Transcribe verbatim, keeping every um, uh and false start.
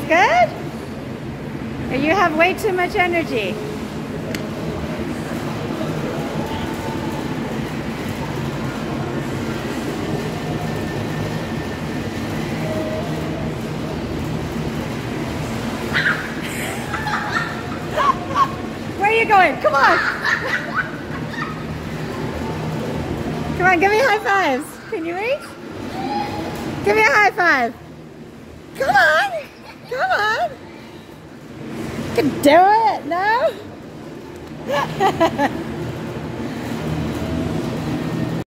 good? Or you have way too much energy? Where are you going? Come on! Come on, give me high fives. Can you reach? Give me a high five. Come on! Come on! You can do it! No?